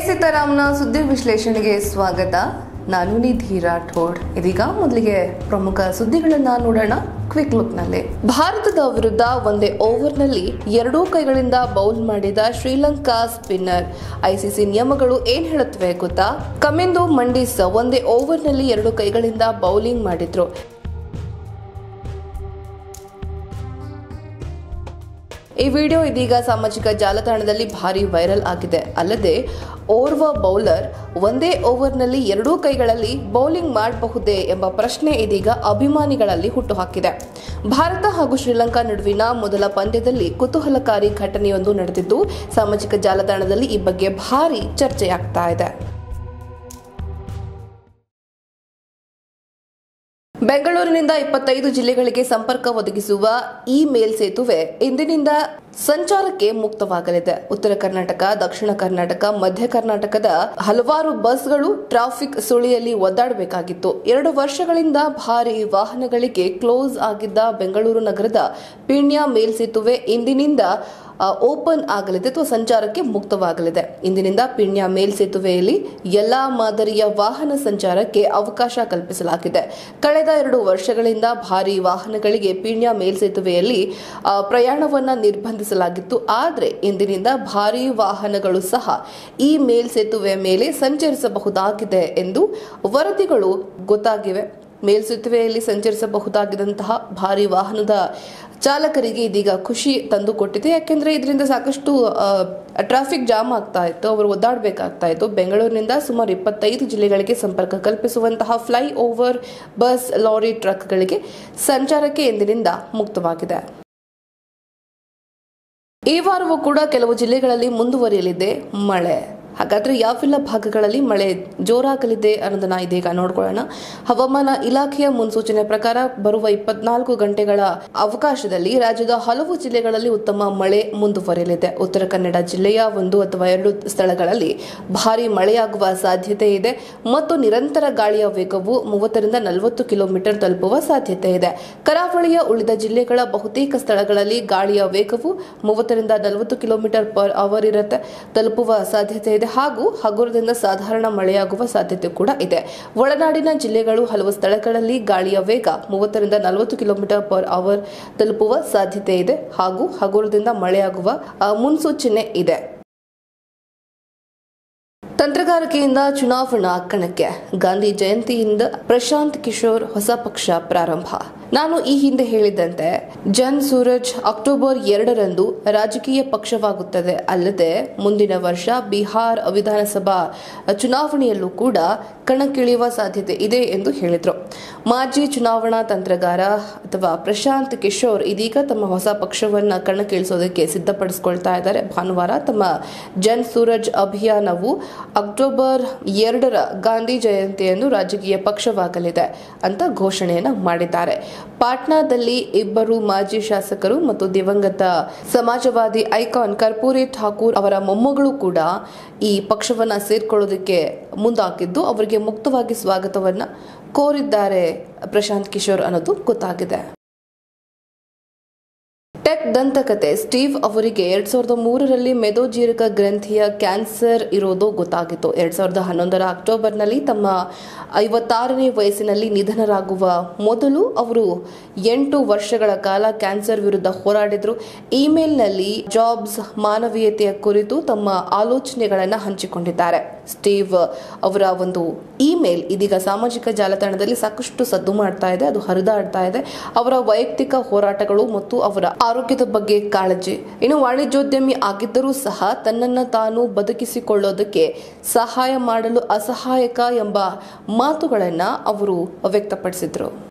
ಸೀತಾರಾಮ್ನ ಸುದ್ದಿ ವಿಶ್ಲೇಷಣೆಗೆ ಸ್ವಾಗತ. ನಾನು ನಿಧಿ ರಾಠೋಡ್. ಇದೀಗ ಮೊದಲಿಗೆ ಪ್ರಮುಖ ಸುದ್ದಿಗಳನ್ನ ನೋಡೋಣ ಕ್ವಿಕ್ ಲುಕ್ನಲ್ಲಿ. ಭಾರತದ ವಿರುದ್ಧ ಒಂದೇ ಓವರ್ನಲ್ಲಿ ಎರಡೂ ಕೈಗಳಿಂದ ಬೌಲ್ ಮಾಡಿದ ಶ್ರೀಲಂಕಾ ಸ್ಪಿನ್ನರ್. ಐಸಿಸಿ ನಿಯಮಗಳು ಏನ್ ಹೇಳುತ್ತವೆ ಗೊತ್ತಾ? ಕಮಿಂದು ಮಂಡಿಸ್ ಒಂದೇ ಓವರ್ನಲ್ಲಿ ಎರಡು ಕೈಗಳಿಂದ ಬೌಲಿಂಗ್ ಮಾಡಿದ್ರು. ಈ ವಿಡಿಯೋ ಇದೀಗ ಸಾಮಾಜಿಕ ಜಾಲತಾಣದಲ್ಲಿ ಭಾರಿ ವೈರಲ್ ಆಗಿದೆ. ಅಲ್ಲದೆ ಓರ್ವ ಬೌಲರ್ ಒಂದೇ ಓವರ್ನಲ್ಲಿ ಎರಡೂ ಕೈಗಳಲ್ಲಿ ಬೌಲಿಂಗ್ ಮಾಡಬಹುದೇ ಎಂಬ ಪ್ರಶ್ನೆ ಇದೀಗ ಅಭಿಮಾನಿಗಳಲ್ಲಿ ಹುಟ್ಟುಹಾಕಿದೆ. ಭಾರತ ಹಾಗೂ ಶ್ರೀಲಂಕಾ ನಡುವಿನ ಮೊದಲ ಪಂದ್ಯದಲ್ಲಿ ಕುತೂಹಲಕಾರಿ ಘಟನೆಯೊಂದು ನಡೆದಿದ್ದು, ಸಾಮಾಜಿಕ ಜಾಲತಾಣದಲ್ಲಿ ಈ ಬಗ್ಗೆ ಭಾರಿ ಚರ್ಚೆಯಾಗ್ತಾ ಇದೆ. ಬೆಂಗಳೂರಿನಿಂದ 25 ಜಿಲ್ಲೆಗಳಿಗೆ ಸಂಪರ್ಕ ಒದಗಿಸುವ ಈ ಮೇಲ್ ಸೇತುವೆ ಇಂದಿನಿಂದ ಸಂಚಾರಕ್ಕೆ ಮುಕ್ತವಾಗಲಿದೆ. ಉತ್ತರ ಕರ್ನಾಟಕ, ದಕ್ಷಿಣ ಕರ್ನಾಟಕ, ಮಧ್ಯ ಕರ್ನಾಟಕದ ಹಲವಾರು ಬಸ್ಗಳು ಟ್ರಾಫಿಕ್ ಸುಳಿಯಲ್ಲಿ ಒದ್ದಾಡಬೇಕಾಗಿತ್ತು. 2 ವರ್ಷಗಳಿಂದ ಭಾರಿ ವಾಹನಗಳಿಗೆ ಕ್ಲೋಸ್ ಆಗಿದ್ದ ಬೆಂಗಳೂರು ನಗರದ ಪೀಣ್ಯ ಮೇಲ್ಸೇತುವೆ ಇಂದಿನಿಂದ ಓಪನ್ ಆಗಲಿದೆ ಅಥವಾ ಸಂಚಾರಕ್ಕೆ ಮುಕ್ತವಾಗಲಿದೆ. ಇಂದಿನಿಂದ ಪೀಣ್ಯ ಮೇಲ್ಸೇತುವೆಯಲ್ಲಿ ಎಲ್ಲಾ ಮಾದರಿಯ ವಾಹನ ಸಂಚಾರಕ್ಕೆ ಅವಕಾಶ ಕಲ್ಪಿಸಲಾಗಿದೆ. ಕಳೆದ 2 ವರ್ಷಗಳಿಂದ ಭಾರಿ ವಾಹನಗಳಿಗೆ ಪೀಣ್ಯ ಮೇಲ್ಸೇತುವೆಯಲ್ಲಿ ಪ್ರಯಾಣವನ್ನ ನಿರ್ಬಂಧಿಸಲಾಗಿತ್ತು. ಆದರೆ ಇಂದಿನಿಂದ ಭಾರಿ ವಾಹನಗಳು ಸಹ ಈ ಮೇಲ್ಸೇತುವೆ ಮೇಲೆ ಸಂಚರಿಸಬಹುದಾಗಿದೆ ಎಂದು ವರದಿಗಳು ಗೊತ್ತಾಗಿವೆ. ಮೇಲ್ಸೇತುವೆಯಲ್ಲಿ ಸಂಚರಿಸಬಹುದಾಗಿದ್ದಂತಹ ಭಾರಿ ವಾಹನದ ಚಾಲಕರಿಗೆ ಇದೀಗ ಖುಷಿ ತಂದುಕೊಟ್ಟಿದೆ. ಯಾಕೆಂದ್ರೆ ಇದರಿಂದ ಸಾಕಷ್ಟು ಟ್ರಾಫಿಕ್ ಜಾಮ್ ಆಗ್ತಾ ಇತ್ತು, ಅವರು ಒದ್ದಾಡಬೇಕಾಗ್ತಾ ಇತ್ತು. ಬೆಂಗಳೂರಿನಿಂದ ಸುಮಾರು 25 ಜಿಲ್ಲೆಗಳಿಗೆ ಸಂಪರ್ಕ ಕಲ್ಪಿಸುವಂತಹ ಫ್ಲೈ ಓವರ್ ಬಸ್, ಲಾರಿ, ಟ್ರಕ್ಗಳಿಗೆ ಸಂಚಾರಕ್ಕೆ ಇಂದಿನಿಂದ ಮುಕ್ತವಾಗಿದೆ. ಈ ವಾರವೂ ಕೂಡ ಕೆಲವು ಜಿಲ್ಲೆಗಳಲ್ಲಿ ಮುಂದುವರಿಯಲಿದೆ ಮಳೆ. ಹಾಗಾದ್ರೆ ಯಾವೆಲ್ಲ ಭಾಗಗಳಲ್ಲಿ ಮಳೆ ಜೋರಾಗಲಿದೆ ಅನ್ನೋದನ್ನ ಇದೀಗ ನೋಡ್ಕೊಳ್ಳೋಣ. ಹವಾಮಾನ ಇಲಾಖೆಯ ಮುನ್ಸೂಚನೆ ಪ್ರಕಾರ ಬರುವ 24 ಗಂಟೆಗಳ ಅವಕಾಶದಲ್ಲಿ ರಾಜ್ಯದ ಹಲವು ಜಿಲ್ಲೆಗಳಲ್ಲಿ ಉತ್ತಮ ಮಳೆ ಮುಂದುವರಿಯಲಿದೆ. ಉತ್ತರ ಕನ್ನಡ ಜಿಲ್ಲೆಯ 1 ಅಥವಾ 2 ಸ್ಥಳಗಳಲ್ಲಿ ಭಾರಿ ಮಳೆಯಾಗುವ ಸಾಧ್ಯತೆ ಇದೆ ಮತ್ತು ನಿರಂತರ ಗಾಳಿಯ ವೇಗವು 30ರಿಂದ 40 ಕಿಲೋಮೀಟರ್ ತಲುಪುವ ಸಾಧ್ಯತೆ ಇದೆ. ಕರಾವಳಿಯ ಉಳಿದ ಜಿಲ್ಲೆಗಳ ಬಹುತೇಕ ಸ್ಥಳಗಳಲ್ಲಿ ಗಾಳಿಯ ವೇಗವು 30ರಿಂದ 40 ಕಿಲೋಮೀಟರ್ ಪರ್ ಅವರ್ ಇರುತ್ತೆ, ತಲುಪುವ ಸಾಧ್ಯತೆ ಇದೆ. ಹಾಗೂ ಹಗುರದಿಂದ ಸಾಧಾರಣ ಮಳೆಯಾಗುವ ಸಾಧ್ಯತೆ ಕೂಡ ಇದೆ. ಒಳನಾಡಿನ ಜಿಲ್ಲೆಗಳು ಹಲವು ಸ್ಥಳಗಳಲ್ಲಿ ಗಾಳಿಯ ವೇಗ 30ರಿಂದ 40 ಕಿಲೋಮೀಟರ್ ಪರ್ ಅವರ್ ತಲುಪುವ ಸಾಧ್ಯತೆ ಇದೆ ಹಾಗೂ ಹಗುರದಿಂದ ಮಳೆಯಾಗುವ ಮುನ್ಸೂಚನೆ ಇದೆ. ತಂತ್ರಗಾರಿಕೆಯಿಂದ ಚುನಾವಣಾ ಕಣಕ್ಕೆ. ಗಾಂಧಿ ಜಯಂತಿಯಿಂದ ಪ್ರಶಾಂತ್ ಕಿಶೋರ್ ಹೊಸ ಪಕ್ಷ ಪ್ರಾರಂಭ. ನಾನು ಈ ಹಿಂದೆ ಹೇಳಿದಂತೆ ಜನ್ ಸೂರಜ್ ಅಕ್ಟೋಬರ್ 2ರಂದು ರಾಜಕೀಯ ಪಕ್ಷವಾಗುತ್ತದೆ. ಅಲ್ಲದೆ ಮುಂದಿನ ವರ್ಷ ಬಿಹಾರ್ ವಿಧಾನಸಭಾ ಚುನಾವಣೆಯಲ್ಲೂ ಕೂಡ ಕಣಕ್ಕಿಳಿಯುವ ಸಾಧ್ಯತೆ ಇದೆ ಎಂದು ಹೇಳಿದ್ರು. ಮಾಜಿ ಚುನಾವಣಾ ತಂತ್ರಗಾರ ಅಥವಾ ಪ್ರಶಾಂತ್ ಕಿಶೋರ್ ಇದೀಗ ತಮ್ಮ ಹೊಸ ಪಕ್ಷವನ್ನ ಕಣಕ್ಕಿಳಿಸೋದಕ್ಕೆ ಸಿದ್ಧಪಡಿಸಿಕೊಳ್ತಾ ಇದ್ದಾರೆ. ಭಾನುವಾರ ತಮ್ಮ ಜನ್ ಸೂರಜ್ ಅಭಿಯಾನವು ಅಕ್ಟೋಬರ್ 2ರ ಗಾಂಧಿ ಜಯಂತಿಯಂದು ರಾಜಕೀಯ ಪಕ್ಷವಾಗಲಿದೆ ಅಂತ ಘೋಷಣೆಯನ್ನ ಮಾಡಿದ್ದಾರೆ. ಪಾಟ್ನಾದಲ್ಲಿ 2 ಮಾಜಿ ಶಾಸಕರು ಮತ್ತು ದಿವಂಗತ ಸಮಾಜವಾದಿ ಐಕಾನ್ ಕರ್ಪೂರಿ ಠಾಕೂರ್ ಅವರ ಮೊಮ್ಮಗಳು ಕೂಡ ಈ ಪಕ್ಷವನ್ನ ಸೇರ್ಕೊಳ್ಳೋದಕ್ಕೆ ಮುಂದಾಗಿದ್ದು, ಅವರಿಗೆ ಮುಕ್ತವಾಗಿ ಸ್ವಾಗತವನ್ನ ಕೋರಿದ್ದಾರೆ ಪ್ರಶಾಂತ್ ಕಿಶೋರ್ ಅನ್ನೋದು ಗೊತ್ತಾಗಿದೆ. ಟೆಕ್ ದಂತಕತೆ. ಸ್ಟೀವ್ ಅವರಿಗೆ 2003ರಲ್ಲಿ ಮೆದೋಜೀರಕ ಗ್ರಂಥಿಯ ಕ್ಯಾನ್ಸರ್ ಇರೋದು ಗೊತ್ತಾಗಿತ್ತು. 2011ರ ಅಕ್ಟೋಬರ್ನಲ್ಲಿ ತಮ್ಮ 56ನೇ ವಯಸ್ಸಿನಲ್ಲಿ ನಿಧನರಾಗುವ ಮೊದಲು ಅವರು 8 ವರ್ಷಗಳ ಕಾಲ ಕ್ಯಾನ್ಸರ್ ವಿರುದ್ಧ ಹೋರಾಡಿದ್ರು. ಇಮೇಲ್ನಲ್ಲಿ ಜಾಬ್ಸ್ ಮಾನವೀಯತೆಯ ಕುರಿತು ತಮ್ಮ ಆಲೋಚನೆಗಳನ್ನು ಹಂಚಿಕೊಂಡಿದ್ದಾರೆ. ಸ್ಟೀವ್ ಅವರ ಒಂದು ಇಮೇಲ್ ಇದೀಗ ಸಾಮಾಜಿಕ ಜಾಲತಾಣದಲ್ಲಿ ಸಾಕಷ್ಟು ಸದ್ದು ಮಾಡ್ತಾ ಇದೆ, ಅದು ಹರಿದಾಡ್ತಾ ಇದೆ. ಅವರ ವೈಯಕ್ತಿಕ ಹೋರಾಟಗಳು ಮತ್ತು ಅವರ ಆರೋಗ್ಯದ ಬಗ್ಗೆ ಕಾಳಜಿ. ಇನ್ನು ವಾಣಿಜ್ಯೋದ್ಯಮಿ ಆಗಿದ್ದರೂ ಸಹ ತನ್ನನ್ನು ತಾನು ಬದುಕಿಸಿಕೊಳ್ಳೋದಕ್ಕೆ ಸಹಾಯ ಮಾಡಲು ಅಸಹಾಯಕ ಎಂಬ ಮಾತುಗಳನ್ನು ಅವರು ವ್ಯಕ್ತಪಡಿಸಿದ್ರು.